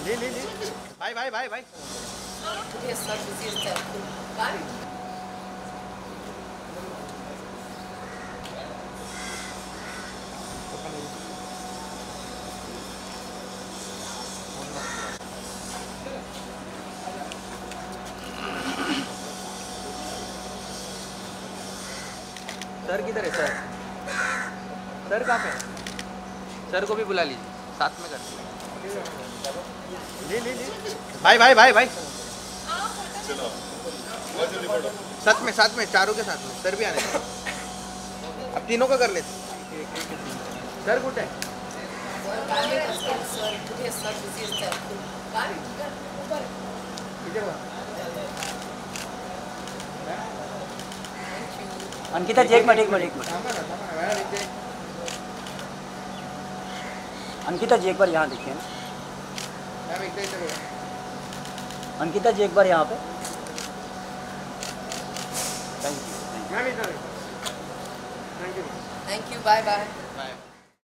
ले ले ले भाई भाई भाई भाई सर किधर है सर? सर कहाँ पे है? सर को भी बुला लीजिए, साथ में कर ले ले ले भाई भाई भाई भाई साथ में चारों के साथ में सर भी आने दो। अब तीनों का कर लेते। सर कुठे आहे? अंकिता जी एक मिनट अंकिता जी एक बार यहाँ देखिए ना। अंकिता जी एक बार यहाँ पे। Thank you thank you thank you bye bye. Bye.